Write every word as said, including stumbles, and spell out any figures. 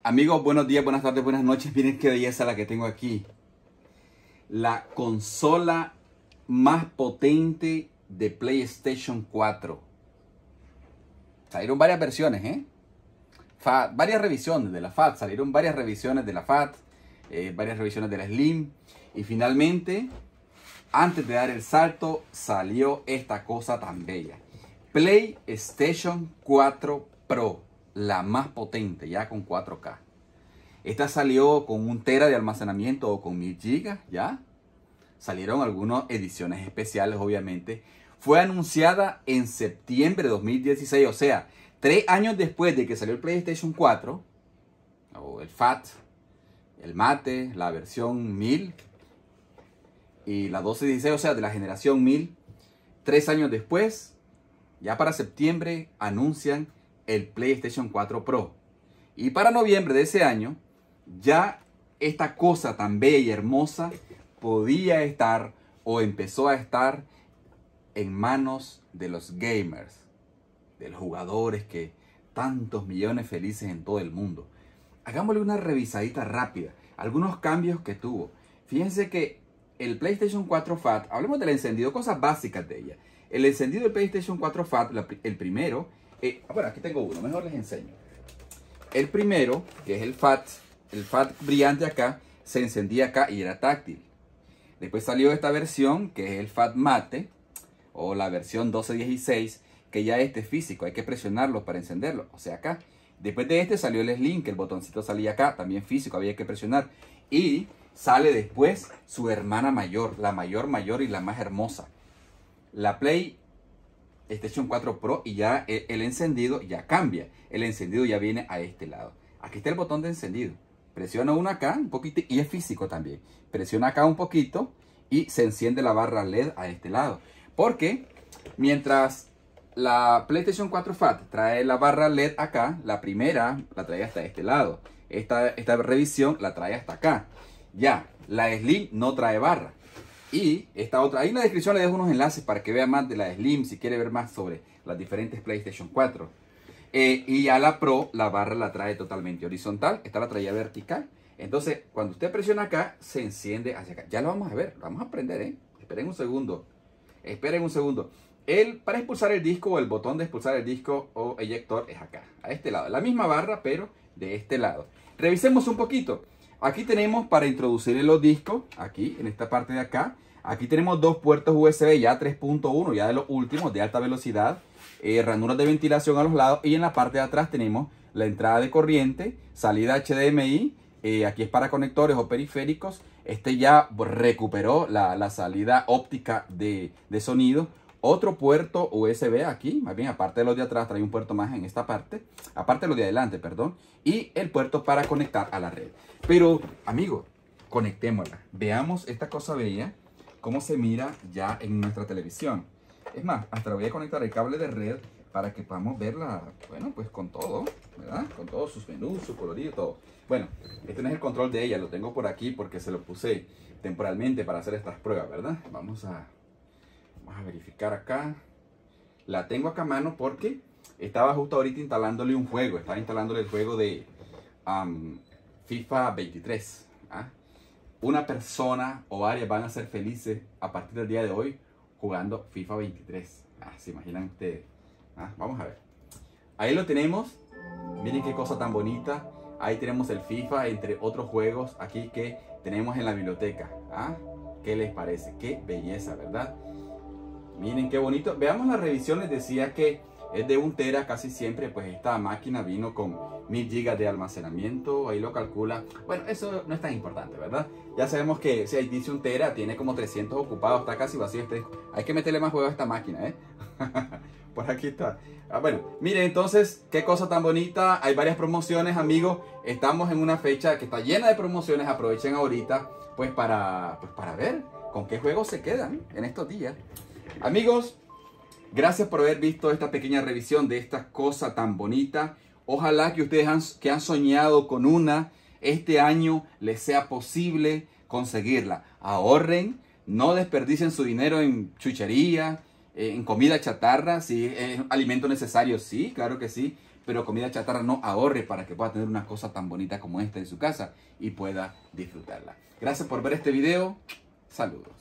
Amigos, buenos días, buenas tardes, buenas noches. Miren qué belleza la que tengo aquí. La consola más potente de PlayStation cuatro. Salieron varias versiones, ¿eh? Fat, varias revisiones de la Fat. Salieron varias revisiones de la Fat, eh, varias revisiones de la Slim. Y finalmente, antes de dar el salto, salió esta cosa tan bella. PlayStation cuatro Pro. La más potente, ya con cuatro K. Esta salió con un tera de almacenamiento o con mil gigas, ya. Salieron algunas ediciones especiales, obviamente. Fue anunciada en septiembre de dos mil dieciséis, o sea, tres años después de que salió el PlayStation cuatro, o el Fat, el Mate, la versión mil y la doce dieciséis, o sea, de la generación mil. Tres años después, ya para septiembre, anuncian el PlayStation cuatro Pro. Y para noviembre de ese año, ya esta cosa tan bella y hermosa podía estar o empezó a estar en manos de los gamers, de los jugadores que tantos millones felices en todo el mundo. Hagámosle una revisadita rápida, algunos cambios que tuvo. Fíjense que el PlayStation cuatro Fat, hablemos del encendido, cosas básicas de ella. El encendido del PlayStation cuatro Fat, el primero, eh, bueno, aquí tengo uno, mejor les enseño. El primero, que es el Fat, el Fat brillante acá, se encendía acá y era táctil. Después salió esta versión, que es el Fat Mate, o la versión doce dieciséis, que ya este es físico, hay que presionarlo para encenderlo, o sea acá. Después de este salió el Slim, que el botoncito salía acá, también físico, había que presionar. Y sale después su hermana mayor, la mayor mayor y la más hermosa. La PlayStation cuatro Pro, y ya el, el encendido ya cambia. El encendido ya viene a este lado. Aquí está el botón de encendido. Presiona uno acá un poquito y es físico también. Presiona acá un poquito y se enciende la barra L E D a este lado. Porque mientras la PlayStation cuatro Fat trae la barra L E D acá, la primera la trae hasta este lado. Esta, esta revisión la trae hasta acá. Ya, la Slim no trae barra. Y esta otra, ahí en la descripción le dejo unos enlaces para que vea más de la Slim, si quiere ver más sobre las diferentes PlayStation cuatro. Eh, y a la Pro, la barra la trae totalmente horizontal, esta la traía vertical. Entonces, cuando usted presiona acá, se enciende hacia acá. Ya lo vamos a ver, lo vamos a aprender, ¿eh? Esperen un segundo, esperen un segundo. El, para expulsar el disco, o el botón de expulsar el disco o eyector es acá, a este lado. La misma barra, pero de este lado. Revisemos un poquito. Aquí tenemos para introducir los discos, aquí en esta parte de acá. Aquí tenemos dos puertos U S B ya tres punto uno, ya de los últimos, de alta velocidad. Eh, ranuras de ventilación a los lados. Y en la parte de atrás tenemos la entrada de corriente, salida H D M I. Eh, aquí es para conectores o periféricos. Este ya recuperó la, la salida óptica de, de sonido. Otro puerto U S B aquí, más bien aparte de los de atrás, trae un puerto más en esta parte. Aparte de los de adelante, perdón. Y el puerto para conectar a la red. Pero, amigos, conectémosla. Veamos esta cosa bella, cómo se mira ya en nuestra televisión. Es más, hasta le voy a conectar el cable de red para que podamos verla, bueno, pues con todo, ¿verdad? Con todos sus menús, su colorido, todo. Bueno, este no es el control de ella, lo tengo por aquí porque se lo puse temporalmente para hacer estas pruebas, ¿verdad? Vamos a, vamos a verificar acá. La tengo acá a mano porque estaba justo ahorita instalándole un juego. Estaba instalándole el juego de um, FIFA veintitrés. ¿Ah? Una persona o varias van a ser felices a partir del día de hoy jugando FIFA veintitrés. Ah, ¿se imaginan ustedes? ¿Ah? Vamos a ver. Ahí lo tenemos. Miren qué cosa tan bonita. Ahí tenemos el FIFA, entre otros juegos aquí que tenemos en la biblioteca. ¿Ah? ¿Qué les parece? Qué belleza, ¿verdad? Miren qué bonito. Veamos las revisiones. Decía que es de un tera casi siempre. Pues esta máquina vino con mil gigas de almacenamiento. Ahí lo calcula. Bueno, eso no es tan importante, ¿verdad? Ya sabemos que si ahí dice un tera, tiene como trescientos ocupados. Está casi vacío este disco. Hay que meterle más juegos a esta máquina, ¿eh? Por aquí está. Ah, bueno, miren entonces, qué cosa tan bonita. Hay varias promociones, amigos. Estamos en una fecha que está llena de promociones. Aprovechen ahorita, pues para, pues para ver con qué juegos se quedan en estos días. Amigos, gracias por haber visto esta pequeña revisión de esta cosa tan bonita. Ojalá que ustedes han, que han soñado con una, este año les sea posible conseguirla. Ahorren, no desperdicien su dinero en chuchería, en comida chatarra. Si es alimento necesario, sí, claro que sí. pero comida chatarra no, ahorre para que pueda tener una cosa tan bonita como esta en su casa y pueda disfrutarla. Gracias por ver este video. Saludos.